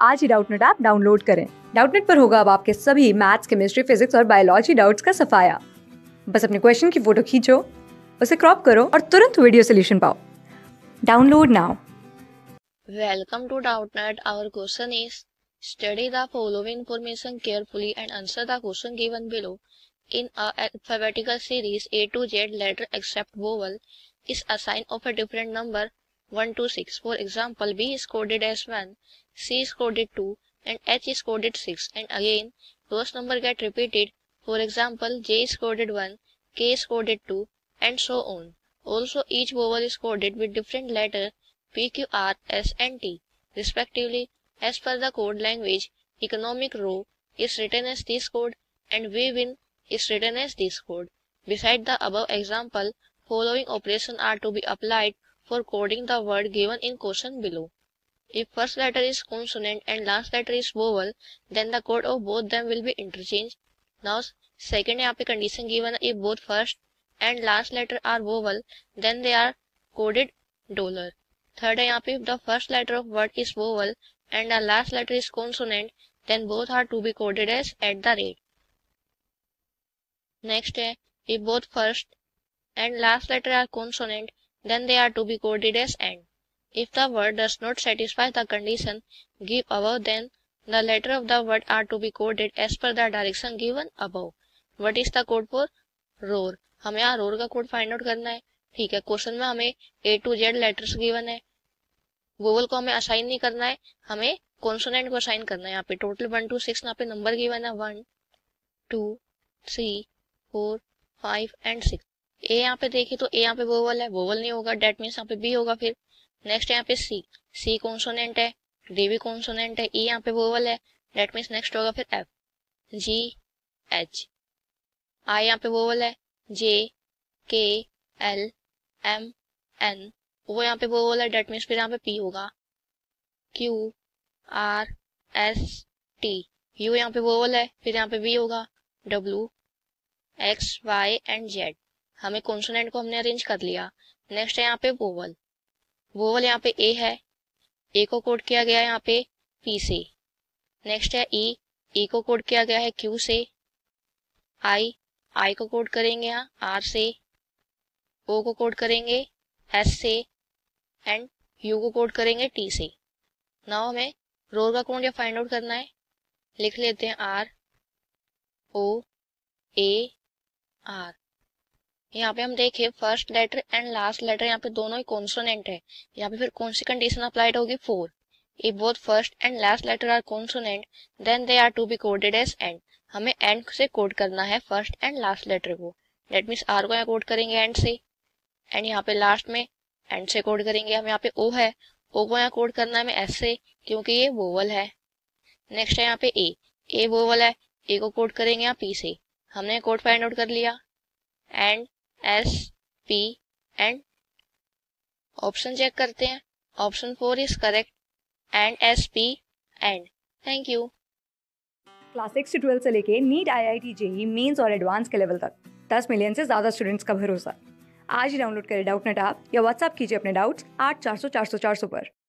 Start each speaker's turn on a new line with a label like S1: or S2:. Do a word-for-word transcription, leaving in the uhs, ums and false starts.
S1: आज ही Doubtnut app download करें। डाउटनेट पर होगा अब आपके सभी मैथ्स, केमिस्ट्री, फिजिक्स और बायोलॉजी डाउट्स का सफाया। बस अपने क्वेश्चन की फोटो खींचो, उसे क्रॉप करो और तुरंत वीडियो सोल्यूशन पाओ। Download now.
S2: Welcome to Doubtnut. Our question is, study the following information carefully and answer the question given below. In a alphabetical series, A to Z letter except vowel is a sign of a different number one to six. For example, B is coded as one, C is coded two, and H is coded six. And again, those numbers get repeated. For example, J is coded one, K is coded two, and so on. Also, each vowel is coded with different letter P, Q, R, S, and T, respectively. As per the code language, economic row is written as this code and we win is written as this code. Beside the above example, following operations are to be applied for coding the word given in question below. If first letter is consonant and last letter is vowel, then the code of both them will be interchanged. Now, second यहाँ पे condition given if both first and last letter are vowel, then they are coded dollar. Third है यहाँ पे if the first letter of word is vowel and the last letter is consonant, then both are to be coded as at the rate. Next है if both first and last letter are consonant, then they are to be coded as and. If the word does not satisfy the condition given above, then the letter of the word are to be coded as per the direction given above. What is the code for roar? हमें यहाँ roar का code find out करना है। ठीक है, question में हमें A to Z letters given है, वोवल को हमें असाइन नहीं करना है, हमें कॉन्सोनेंट को असाइन करना है। यहाँ पे टोटल वन टू सिक्स यहाँ पे नंबर गिवन है, one two three four five and six. A यहाँ पे देखिए तो ए यहाँ पे वोवल है, वोवल नहीं होगा, डेट मीन्स यहाँ पे बी होगा। फिर नेक्स्ट यहाँ पे सी, सी कॉन्सोनेंट है, डी भी कॉन्सोनेंट है, ई यहाँ पे वोवल है, डेट मीन्स नेक्स्ट होगा फिर एफ, जी एच, आई यहाँ पे वोवल है, जे के एल एम एन, वो यहाँ पे वोवल है, डेट मीन्स फिर यहाँ पे पी होगा, Q R S T, U यहाँ पे वोवल है, फिर यहाँ पे वी होगा, W X Y and Z. हमें कॉन्सोनेंट को हमने अरेंज कर लिया। नेक्स्ट है यहाँ पे वोवल, वोवल यहाँ पे ए है, ए को कोड किया गया है यहाँ पे पी से। नेक्स्ट है ई, ई को कोड किया गया है क्यू से। आई, आई को कोड करेंगे यहाँ आर से। ओ को कोड करेंगे एस से एंड यू को कोड करेंगे टी से। नाउ हमें रोर का कोड या फाइंड आउट करना है। लिख लेते हैं आर ओ ए आर। यहाँ पे हम देखें first letter and last letter यहाँ पे दोनों ही कॉन्सोनेंट है। यहाँ पे फिर कौन सी कंडीशन अप्लाइड होगी, four. If both first and last letter are consonant then they are to be coded as and. हमें एंड से कोड करना है फर्स्ट एंड लास्ट लेटर को। दैट मीन्स आर को यहाँ कोड करेंगे एंड से, एंड यहाँ पे लास्ट में एंड से कोड करेंगे। हम यहाँ पे ओ है, ओ को यहाँ कोड करना है हमें एस से, क्योंकि ये वोवल है। नेक्स्ट है यहाँ पे ए, ए वोवल है, ए को कोड करेंगे यहाँ पी से। हमने कोड फाइंड आउट कर लिया, and S P and. Option check करते हैं, option four is correct, and S P and. Thank you.
S1: Class six से ट्वेल्थ से लेके NEET, I I T, JEE mains और एडवांस के लेवल तक दस मिलियन से ज्यादा स्टूडेंट्स का भरोसा। आज ही डाउनलोड करें डाउटनेट ऐप या व्हाट्सएप कीजिए अपने डाउट्स आठ चार सौ चार सौ चार सौ पर।